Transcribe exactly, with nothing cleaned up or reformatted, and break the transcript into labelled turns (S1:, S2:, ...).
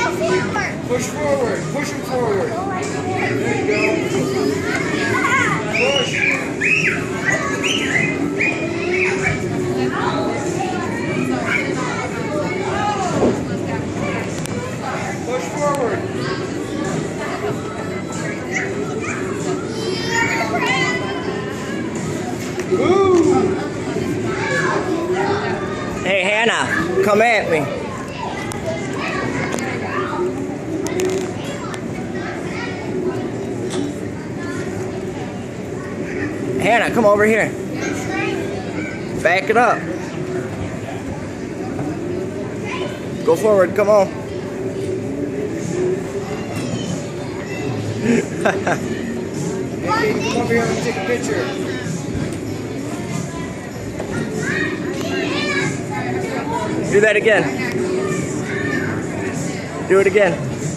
S1: Push forward. Push him forward. There you go. Push. Push forward. Ooh.
S2: Hey, Hannah, come at me. Hannah, come over here. Back it up. Go forward, come on.
S1: Hey, come over here and take a picture.
S2: Do that again. Do it again.